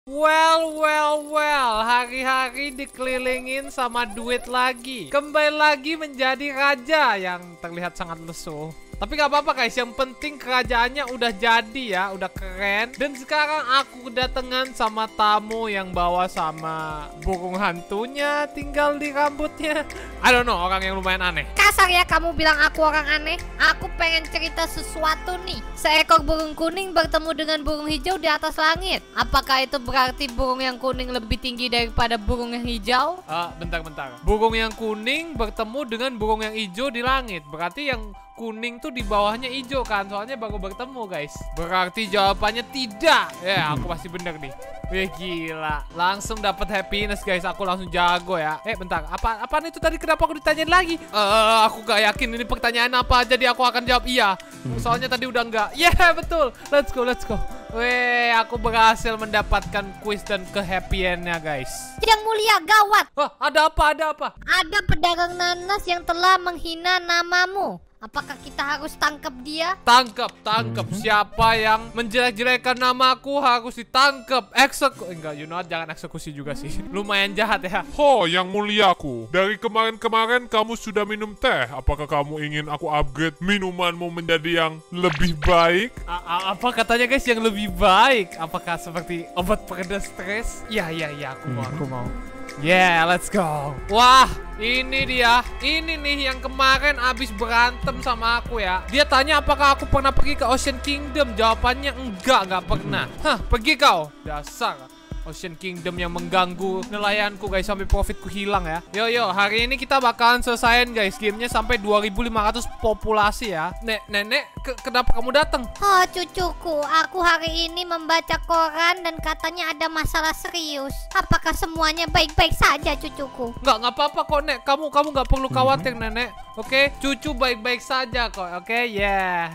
Well, hari-hari dikelilingin sama duit lagi. Kembali lagi menjadi raja yang terlihat sangat lesu. Tapi gak apa-apa guys, yang penting kerajaannya udah jadi ya, udah keren. Dan sekarang aku kedatangan sama tamu yang bawa sama burung hantunya tinggal di rambutnya. I don't know, orang yang lumayan aneh. Kasar ya kamu bilang aku orang aneh. Aku pengen cerita sesuatu nih. Seekor burung kuning bertemu dengan burung hijau di atas langit. Apakah itu berarti burung yang kuning lebih tinggi daripada burung yang hijau? Bentar. Burung yang kuning bertemu dengan burung yang hijau di langit. Berarti yang kuning tuh di bawahnya hijau kan, soalnya baru bertemu guys. Berarti jawabannya tidak. Ya, aku pasti bener nih. Wih gila, langsung dapat happiness guys. Aku langsung jago ya. Bentar, apaan itu tadi? Kenapa aku ditanyain lagi? Aku gak yakin ini pertanyaan apa. Jadi aku akan jawab iya. Soalnya tadi udah enggak. Yeah, betul. Let's go. Wih, aku berhasil mendapatkan quiz dan kehappyannya guys. Yang mulia, gawat. Ada apa? Ada pedagang nanas yang telah menghina namamu. Apakah kita harus tangkap dia? Tangkap. Siapa yang menjelek-jelekan namaku harus ditangkap. Enggak, jangan eksekusi juga sih. Lumayan jahat ya. Yang muliaku, dari kemarin-kemarin kamu sudah minum teh. Apakah kamu ingin aku upgrade minumanmu menjadi yang lebih baik? Apa katanya guys yang lebih baik? Apakah seperti obat pereda stres? Iya, aku mau. Yeah, let's go. Wah, ini dia. Ini nih yang kemarin abis berantem sama aku ya. Dia tanya apakah aku pernah pergi ke Ocean Kingdom. Jawabannya enggak pernah. Pergi kau. Dasar Ocean Kingdom yang mengganggu nelayanku guys, sampai profitku hilang ya. Yo, hari ini kita bakalan selesaiin guys gamenya sampai 2500 populasi ya. Nenek, kenapa kamu datang? Oh cucuku, aku hari ini membaca koran dan katanya ada masalah serius. Apakah semuanya baik-baik saja cucuku? Nggak apa-apa kok nek. Kamu nggak perlu khawatir nenek. Oke, cucu baik-baik saja kok. Oke, yeah.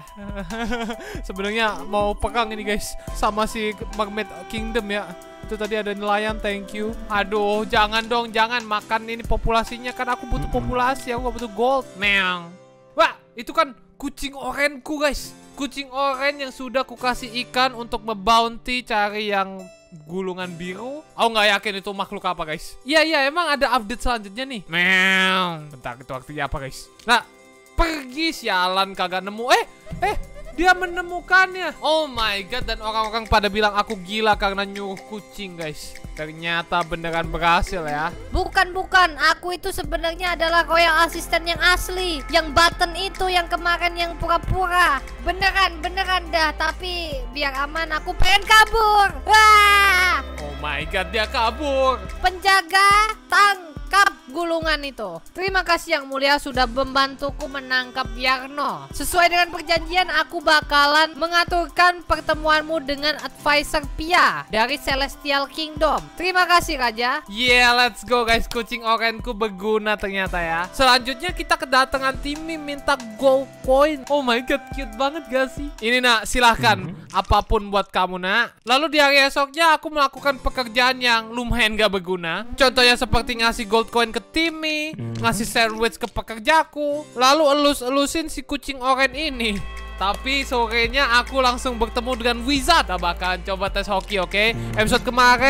Sebenarnya mau pegang ini guys sama si Mermaid Kingdom ya. Itu tadi ada nelayan, thank you. Aduh, jangan dong, jangan makan ini populasinya. Kan aku butuh populasi, aku butuh gold. Meong. Wah, itu kan kucing orenku guys. Kucing oren yang sudah kukasih ikan untuk membounty cari yang gulungan biru. Aku nggak yakin itu makhluk apa guys. Iya, emang ada update selanjutnya nih. Meong. Bentar, itu artinya apa guys? Nah, pergi sialan kagak nemu. Dia menemukannya. Oh my god, dan orang-orang pada bilang aku gila karena nyuruh kucing guys. Ternyata beneran berhasil ya. Bukan, aku itu sebenarnya adalah royal assistant yang asli. Yang button itu yang kemarin yang pura-pura. Beneran dah. Tapi biar aman aku pengen kabur. Wah! Oh my god, dia kabur. Penjaga, tangkap gulungan itu. Terima kasih yang mulia sudah membantuku menangkap Yarno. Sesuai dengan perjanjian, aku bakalan mengaturkan pertemuanmu dengan advisor Pia dari Celestial Kingdom. Terima kasih Raja. Yeah, let's go guys. Kucing orenku berguna ternyata ya. Selanjutnya kita kedatangan Timmy minta gold coin. Oh my god, cute banget gak sih? Ini nak, silahkan. Apapun buat kamu nak. Lalu di hari esoknya aku melakukan pekerjaan yang lumayan gak berguna. Contohnya seperti ngasih gold coin ke Timmy, ngasih sandwich ke pekerjaku, lalu elus-elusin si kucing oren ini. Tapi sorenya aku langsung bertemu dengan Wizard. Kita bakalan coba tes hoki, oke? Episode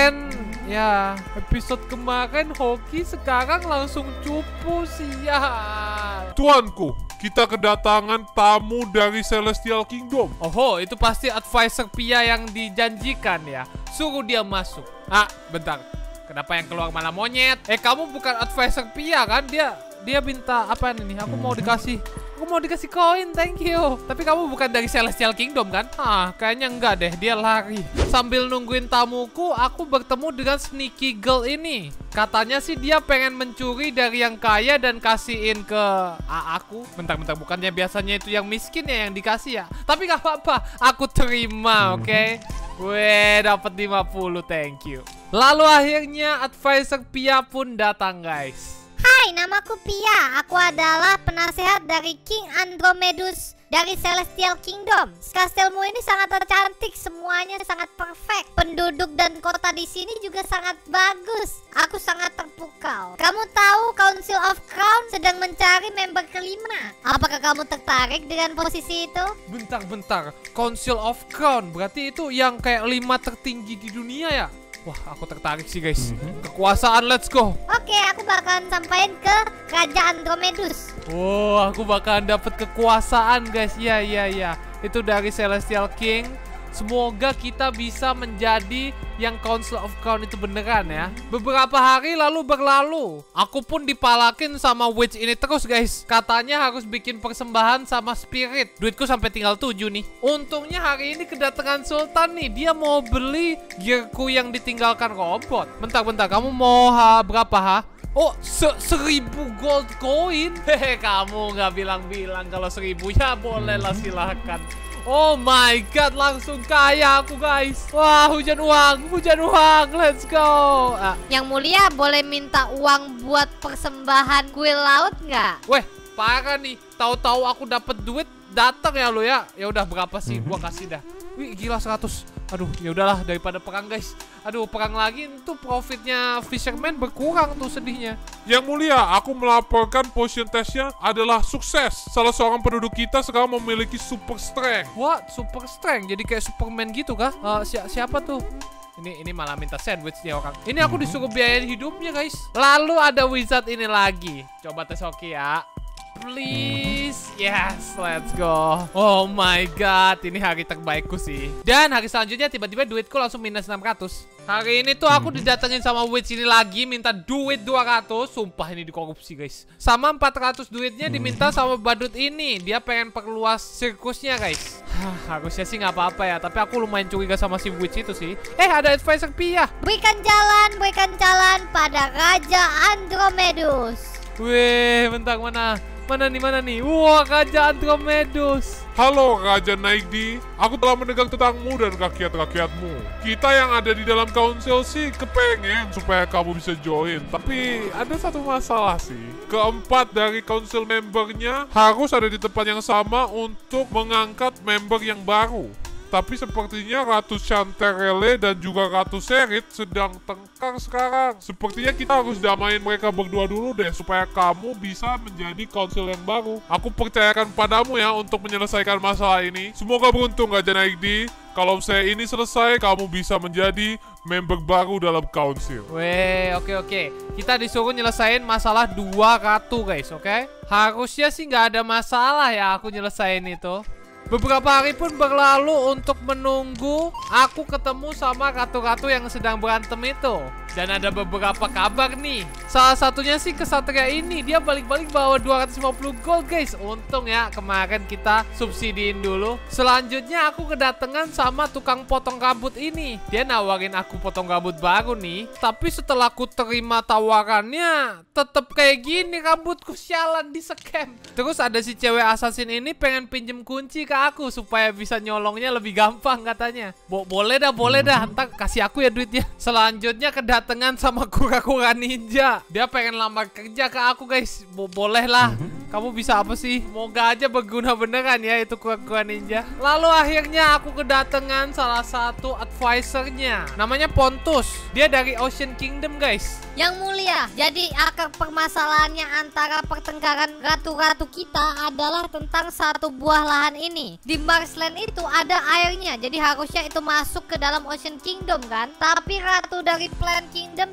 kemarin hoki, sekarang langsung cupu, sial. Tuanku, kita kedatangan tamu dari Celestial Kingdom. Oh, itu pasti advisor Pia yang dijanjikan ya. Suruh dia masuk. Bentar. Kenapa yang keluar malah monyet? Kamu bukan advisor Pia kan? Dia minta apa ini? Aku mau dikasih koin, thank you. Tapi kamu bukan dari Celestial Kingdom kan? Kayaknya enggak deh, dia lari. Sambil nungguin tamuku, aku bertemu dengan sneaky girl ini. Katanya sih dia pengen mencuri dari yang kaya dan kasihin ke aku. Bentar, bukannya biasanya itu yang miskin ya yang dikasih ya? Tapi gak apa-apa, aku terima, oke? Weh, dapat 50, thank you. Lalu akhirnya advisor Pia pun datang guys. Hai, namaku Pia. Aku adalah penasehat dari King Andromedus dari Celestial Kingdom. Kastelmu ini sangat cantik, semuanya sangat perfect. Penduduk dan kota di sini juga sangat bagus. Aku sangat terpukau. Kamu tahu Council of Crown sedang mencari member kelima. Apakah kamu tertarik dengan posisi itu? Bentar. Council of Crown berarti itu yang kayak 5 tertinggi di dunia ya? Wah, aku tertarik sih guys. Kekuasaan, let's go. Oke, aku bakalan sampaikan ke Raja Andromedus. Oh, aku bakalan dapat kekuasaan guys. Iya. Itu dari Celestial King. Semoga kita bisa menjadi yang Council of Crown itu beneran ya. Beberapa hari lalu berlalu, aku pun dipalakin sama witch ini terus guys. Katanya harus bikin persembahan sama spirit. Duitku sampai tinggal 7 nih. Untungnya hari ini kedatangan Sultan nih. Dia mau beli gearku yang ditinggalkan robot. Bentar, kamu mau berapa ha? Oh, 1000 gold coin. Hehe, kamu nggak bilang-bilang kalau 1000 ya boleh lah, silahkan. Oh my god, langsung kaya aku guys. Wah, hujan uang, let's go. Yang mulia boleh minta uang buat persembahan kuil laut nggak? Weh, parah nih. Tahu-tahu aku dapat duit, datang ya lo ya. Ya udah, berapa sih? Gua kasih dah. Wih, gila 100. Aduh, ya udahlah, daripada perang guys. Aduh, perang lagi itu profitnya fisherman berkurang tuh, sedihnya. Yang mulia, aku melaporkan potion testnya adalah sukses. Salah seorang penduduk kita sekarang memiliki super strength. What? Super strength? Jadi kayak Superman gitu kah? Siapa tuh? Ini malah minta sandwich nih orang. Ini aku disuruh biayain hidupnya guys. Lalu ada wizard ini lagi. Coba tes hoki ya. Please, yes, let's go. Oh my god, ini hari terbaikku sih. Dan hari selanjutnya tiba-tiba duitku langsung minus 600. Hari ini tuh aku didatengin sama witch ini lagi, minta duit 200. Sumpah ini dikorupsi guys. Sama 400 duitnya diminta sama badut ini. Dia pengen perluas sirkusnya guys. Harusnya sih nggak apa-apa ya, tapi aku lumayan curiga sama si witch itu sih. Ada advisor Pia. Berikan jalan pada Raja Andromedus. Wih, bentar, mana nih? Wah, Raja Andromedus. Halo Raja Naidi, aku telah mendengar tentangmu dan rakyat-rakyatmu. Kita yang ada di dalam council sih kepengen supaya kamu bisa join. Tapi ada satu masalah sih. Keempat dari council membernya harus ada di tempat yang sama untuk mengangkat member yang baru. Tapi sepertinya Ratu Chanterelle dan juga Ratu Serit sedang tengkar sekarang. Sepertinya kita harus damain mereka berdua dulu deh, supaya kamu bisa menjadi konsil yang baru. Aku percayakan padamu ya untuk menyelesaikan masalah ini. Semoga beruntung Raja Naidi. Kalau saya ini selesai, kamu bisa menjadi member baru dalam council. Weh, oke. Kita disuruh nyelesain masalah 2 ratu guys, oke? Harusnya sih nggak ada masalah ya aku nyelesain itu. Beberapa hari pun berlalu untuk menunggu aku ketemu sama ratu-ratu yang sedang berantem itu. Dan ada beberapa kabar nih. Salah satunya sih kesatria ini. Dia balik-balik bawa 250 gold guys. Untung ya kemarin kita subsidiin dulu. Selanjutnya aku kedatangan sama tukang potong rambut ini. Dia nawarin aku potong rambut baru nih. Tapi setelah aku terima tawarannya, tetep kayak gini rambutku, sialan, di scam. Terus ada si cewek assassin ini pengen pinjem kunci ke aku supaya bisa nyolongnya lebih gampang katanya. Boleh dah, ntar kasih aku ya duitnya. Selanjutnya kedatangan sama kura-kura ninja. Dia pengen lamar kerja ke aku guys. Boleh lah. Kamu bisa apa sih? Moga aja berguna beneran ya itu kura-kura ninja. Lalu akhirnya aku kedatangan salah satu advisornya. Namanya Pontus. Dia dari Ocean Kingdom guys. Yang mulia, jadi akar permasalahannya antara pertengkaran ratu-ratu kita adalah tentang satu buah lahan ini. Di Marsland itu ada airnya, jadi harusnya itu masuk ke dalam Ocean Kingdom kan? Tapi ratu dari Plant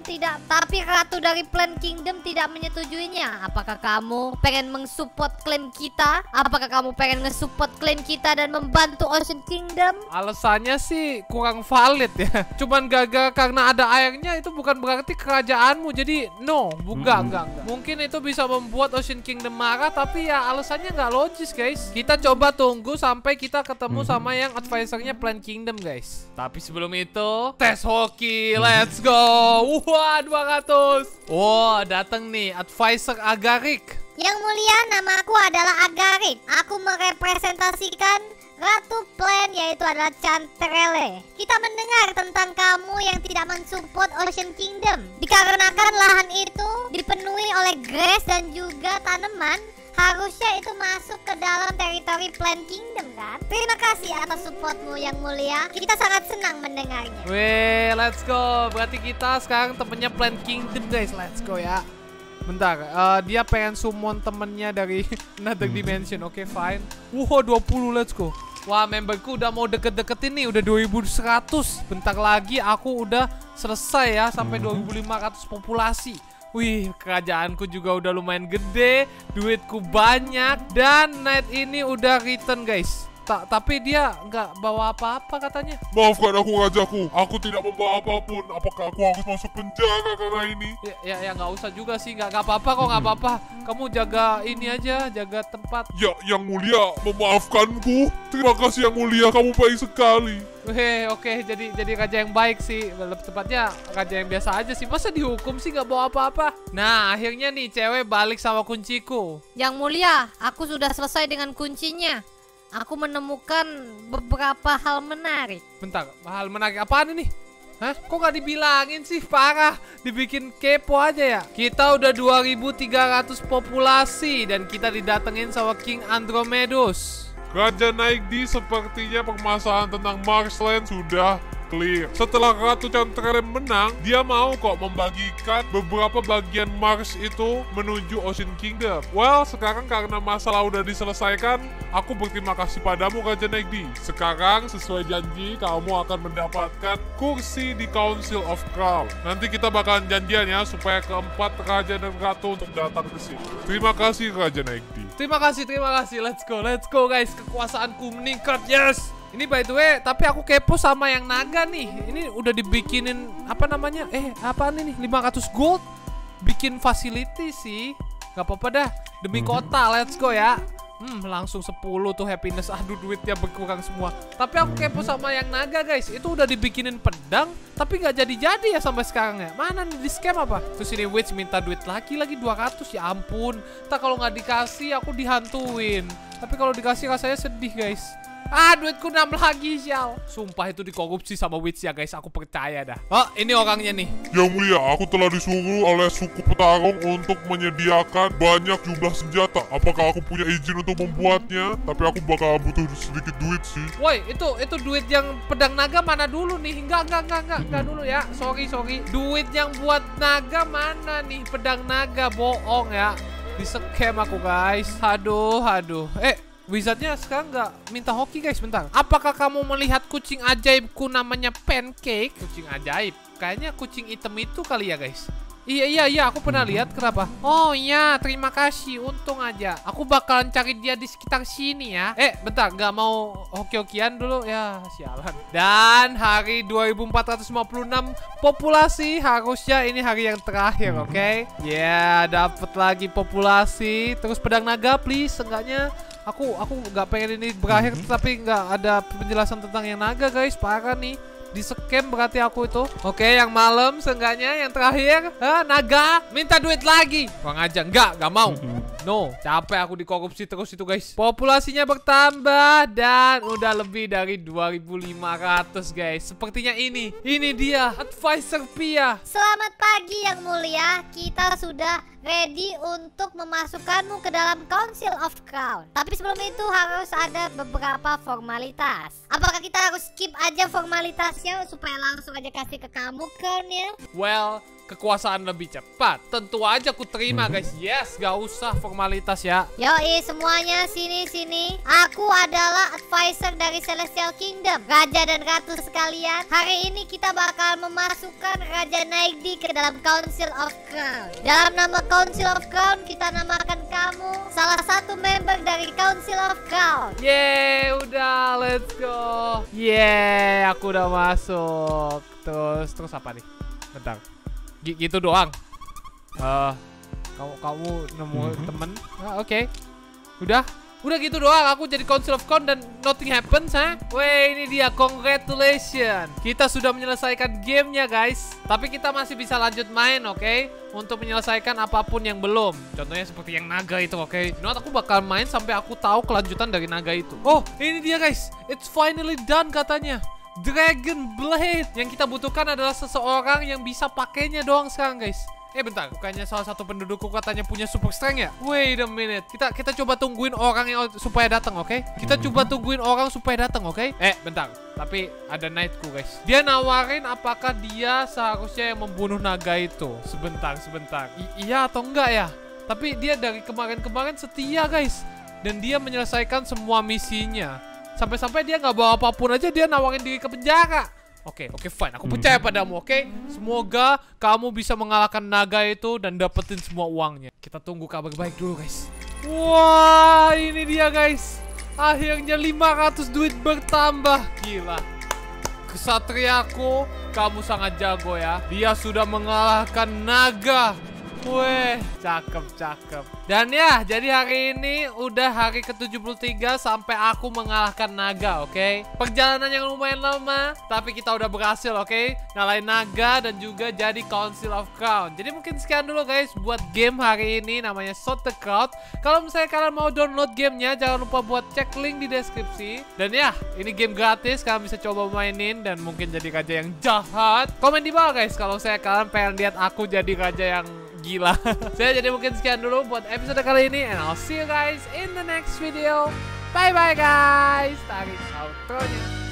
Kingdom tidak menyetujuinya. Apakah kamu pengen mensupport klaim kita? Apakah kamu pengen ngesupport klaim kita dan membantu Ocean Kingdom? Alasannya sih kurang valid ya. Cuman gagal karena ada airnya itu bukan berarti kerajaanmu. Jadi no, enggak. Mungkin itu bisa membuat Ocean Kingdom marah, tapi ya alasannya nggak logis guys. Kita coba tunggu sampai kita ketemu sama yang advisornya Plant Kingdom guys. Tapi sebelum itu, tes hoki, let's go. Wah, 200. Wah, datang nih advisor Agarik. Yang mulia, namaku adalah Agarik. Aku merepresentasikan Ratu Plan, yaitu adalah Chanterelle. Kita mendengar tentang kamu yang tidak mensupport Ocean Kingdom. Dikarenakan lahan itu dipenuhi oleh grass dan juga tanaman, harusnya itu masuk ke dalam teritori Plant Kingdom kan? Terima kasih atas supportmu yang mulia. Kita sangat senang mendengarnya. Weh, let's go. Berarti kita sekarang temennya Plant Kingdom guys. Let's go ya. Bentar, dia pengen summon temennya dari another dimension. Oke, fine. 20, let's go. Wah, memberku udah mau deket-deketin nih, udah 2100. Bentar lagi aku udah selesai ya, sampai 2500 populasi. Wih, kerajaanku juga udah lumayan gede, duitku banyak, dan Knight ini udah return guys. Tapi dia nggak bawa apa-apa katanya. Maafkan aku rajaku, aku tidak membawa apapun. Apakah aku harus masuk penjara karena ini? Ya nggak usah juga sih, nggak apa-apa kok, nggak apa-apa. Kamu jaga ini aja, jaga tempat. Ya, yang mulia, memaafkanku. Terima kasih yang mulia, kamu baik sekali. Oke, jadi raja yang baik sih. Tepatnya raja yang biasa aja sih. Masa dihukum sih nggak bawa apa-apa? Nah, akhirnya nih cewek balik sama kunciku. Yang mulia, aku sudah selesai dengan kuncinya. Aku menemukan beberapa hal menarik. Bentar, hal menarik apaan ini? Hah? Kok gak dibilangin sih? Parah, dibikin kepo aja ya. Kita udah 2300 populasi dan kita didatengin sama King Andromedus. Raja Naigdi sepertinya permasalahan tentang Marsland sudah clear. Setelah Ratu Chantrelem menang, dia mau kok membagikan beberapa bagian Mars itu menuju Ocean Kingdom. Well, sekarang karena masalah udah diselesaikan, aku berterima kasih padamu Raja Naigdi. Sekarang sesuai janji, kamu akan mendapatkan kursi di Council of Crown. Nanti kita bakalan janjian ya supaya keempat Raja dan Ratu untuk datang ke sini. Terima kasih Raja Naigdi. Terima kasih. Let's go guys. Kekuasaanku meningkat, yes. Ini by the way, tapi aku kepo sama yang naga nih. Ini udah dibikinin apa namanya? Apaan ini? 500 gold. Bikin facility sih. Gak apa-apa dah. Demi kota, let's go ya. Langsung 10 tuh happiness. Aduh, duitnya berkurang semua. Tapi aku kepo sama yang naga guys. Itu udah dibikinin pedang, tapi gak jadi-jadi ya sampai sekarang ya. Mana nih, di scam apa? Terus ini Witch minta duit lagi 200. Ya ampun. Ntar kalau nggak dikasih aku dihantuin. Tapi kalau dikasih rasanya sedih guys. Duitku 6 lagi, sial. Sumpah itu dikorupsi sama Witch ya guys, aku percaya dah. Oh, ini orangnya nih. Yang mulia, aku telah disuruh oleh suku petarung untuk menyediakan banyak jumlah senjata. Apakah aku punya izin untuk membuatnya? Tapi aku bakal butuh sedikit duit sih. Woi, itu duit yang pedang naga mana dulu nih? Enggak dulu ya. Sorry. Duit yang buat naga mana nih? Pedang naga, bohong ya. Di-scam aku guys. Aduh. Wizardnya sekarang nggak minta hoki guys, bentar. Apakah kamu melihat kucing ajaibku namanya Pancake? Kucing ajaib? Kayaknya kucing hitam itu kali ya guys. Iya, aku pernah lihat. Kenapa? Oh iya, terima kasih, untung aja. Aku bakalan cari dia di sekitar sini ya. Bentar, nggak mau hoki-hokian dulu ya, sialan. Dan hari 2456 populasi, harusnya ini hari yang terakhir, oke? Ya, dapat lagi populasi. Terus pedang naga, please, seenggaknya. Aku nggak pengen ini berakhir, tapi nggak ada penjelasan tentang yang naga guys, parah nih. Di-scam berarti aku itu. Oke, yang malam seenggaknya yang terakhir. Naga minta duit lagi. Kurang aja, nggak mau. No, capek aku dikorupsi terus itu guys. Populasinya bertambah dan udah lebih dari 2500 guys. Sepertinya ini dia advisor Pia. Selamat pagi yang mulia. Kita sudah ready untuk memasukkanmu ke dalam Council of Crown. Tapi sebelum itu harus ada beberapa formalitas. Apakah kita harus skip aja formalitasnya supaya langsung aja kasih ke kamu crownnya? Well, kekuasaan lebih cepat. Tentu aja aku terima guys. Yes, gak usah formalitas ya. Yoi semuanya sini. Aku adalah advisor dari Celestial Kingdom. Raja dan Ratu sekalian, hari ini kita bakal memasukkan Raja Naigdi ke dalam Council of Crown. Dalam nama Council of Crown kita namakan kamu salah satu member dari Council of Crown. Yeay, udah, let's go. Yeay, aku udah masuk. Terus apa nih? Bentar. Gitu doang. Kamu nemu temen? Oke. Udah gitu doang. Aku jadi Council of Crown dan nothing happens, ha? Weh, ini dia, congratulations. Kita sudah menyelesaikan gamenya, guys. Tapi kita masih bisa lanjut main, oke? Untuk menyelesaikan apapun yang belum. Contohnya seperti yang naga itu, oke? Aku bakal main sampai aku tahu kelanjutan dari naga itu. Oh, ini dia, guys. It's finally done katanya. Dragon Blade. Yang kita butuhkan adalah seseorang yang bisa pakainya doang sekarang, guys. Bentar, bukannya salah satu pendudukku katanya punya super strength ya? Wait a minute. Kita coba tungguin orang yang supaya datang, oke? Kita coba tungguin orang supaya datang, oke? Bentar. Tapi ada knightku, guys. Dia nawarin apakah dia seharusnya yang membunuh naga itu. Sebentar. Iya atau enggak ya? Tapi dia dari kemarin-kemarin setia, guys. Dan dia menyelesaikan semua misinya. Sampai-sampai dia nggak bawa apapun aja dia nawarin diri ke penjara. Oke, fine. Aku percaya padamu, oke? Semoga kamu bisa mengalahkan naga itu dan dapetin semua uangnya. Kita tunggu kabar baik dulu, guys. Wah, ini dia, guys. Akhirnya 500 duit bertambah. Gila. Kesatriaku, kamu sangat jago ya. Dia sudah mengalahkan naga. Weh, cakep. Dan ya, jadi hari ini udah hari ke-73 sampai aku mengalahkan naga, oke? Perjalanan yang lumayan lama, tapi kita udah berhasil, oke? Ngalahin naga dan juga jadi Council of Crown. Jadi mungkin sekian dulu guys buat game hari ini namanya Shoot the Crowd. Kalau misalnya kalian mau download gamenya, jangan lupa buat cek link di deskripsi. Dan ya, ini game gratis, kalian bisa coba mainin dan mungkin jadi raja yang jahat. Komen di bawah guys kalau kalian pengen lihat aku jadi raja yang gila. Jadi mungkin sekian dulu buat episode kali ini, and I'll see you guys in the next video. Bye bye guys. Tarik outro-nya.